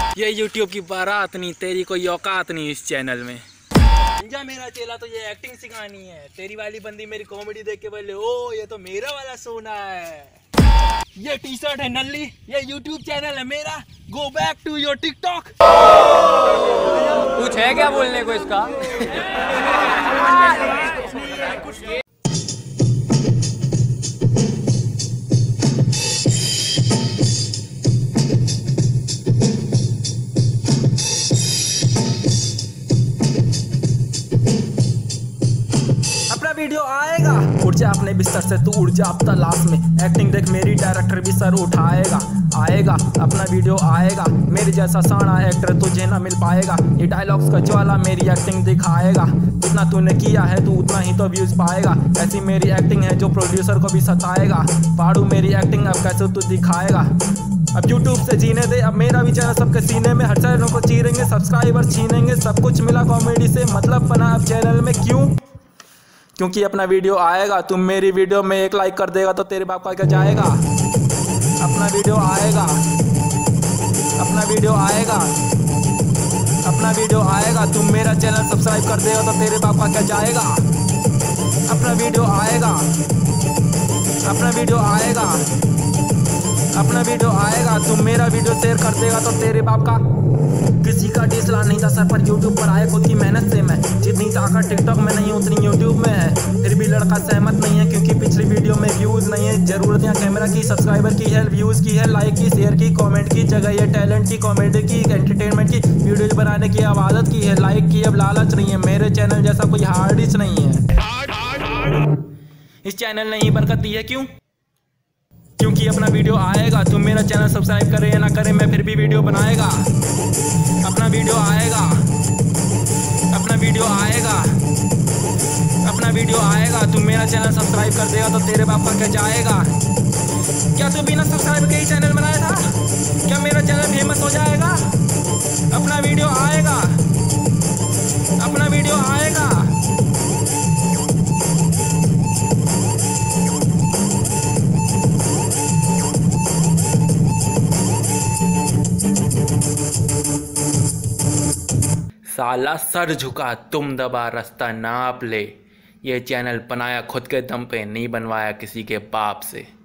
ये YouTube की बारात नहीं, तेरी कोई औकात नहीं इस चैनल में। जा मेरा चेला, तो ये एक्टिंग सिखानी है। तेरी वाली बंदी मेरी कॉमेडी देख के बोले ओ ये तो मेरा वाला सोना है। ये टी शर्ट है नल्ली, ये YouTube चैनल है मेरा। Go back to your TikTok. कुछ है क्या बोलने को इसका? अपना वीडियो आएगा, उड़ जा अपने बिस्तर से तू, उड़ जा अब तलाश में। एक्टिंग देख मेरी, डायरेक्टर भी सर उठाएगा। आएगा अपना वीडियो आएगा, मेरे जैसा साड़ा एक्टर तुझे ना मिल पाएगा। ये डायलॉग्स का ज्वाला मेरी एक्टिंग दिखाएगा। जितना तूने किया है तू उतना ही तो व्यूज पाएगा। ऐसी मेरी एक्टिंग है जो प्रोड्यूसर को भी सताएगा। पाड़ू मेरी एक्टिंग अब कैसे तू दिखाएगा। अब YouTube से जीने दे, अब मेरा भी चैनल सबके सीने में। हर चैनलों को चीरेंगे, सब्सक्राइबर छीनेंगे। सब कुछ मिला कॉमेडी से, मतलब बना अब चैनल में। क्योंकि अपना वीडियो आएगा। तुम मेरी वीडियो में 1 लाइक कर देगा तो तेरे बाप का क्या जाएगा। अपना वीडियो आएगा, अपना वीडियो आएगा, अपना वीडियो आएगा। तुम मेरा चैनल सब्सक्राइब कर देगा तो तेरे बाप का क्या जाएगा। अपना वीडियो आएगा, अपना वीडियो आएगा, अपना वीडियो आएगा। तुम मेरा वीडियो शेयर कर देगा तो तेरे बाप का। किसी का डिसला नहीं था सर पर यूट्यूब पर आए खुद की मेहनत से मैं। जितनी ताकत टिकटॉक में नहीं उतनी यूट्यूब में है। फिर भी लड़का सहमत नहीं है क्योंकि पिछली वीडियो में व्यूज नहीं है। जरूरत यहाँ कैमरा की, सब्सक्राइबर की है, व्यूज की है, लाइक की, शेयर की, कमेंट की जगह ये टैलेंट की, कॉमेडी की, एंटरटेनमेंट की वीडियो बनाने की अब आदत की है। लाइक की अब लालच नहीं है। मेरे चैनल जैसा कोई हार्डिच नहीं है। इस चैनल ने ही बरकत दी है। क्योंकि अपना वीडियो आएगा। तुम मेरा चैनल सब्सक्राइब करे या ना करे, मैं फिर भी वीडियो बनाएगा। अपना वीडियो आएगा, अपना वीडियो आएगा, अपना वीडियो आएगा। तुम मेरा चैनल सब्सक्राइब कर देगा तो तेरे बाप का क्या जाएगा। क्या तू बिना सब्सक्राइब के ही चैनल बनाया था? क्या मेरा चैनल फेमस हो जाएगा? अपना वीडियो आएगा, अपना वीडियो आएगा। साला सर झुका तुम दबा रास्ता नाप ले। ये चैनल बनाया खुद के दम पे, नहीं बनवाया किसी के बाप से।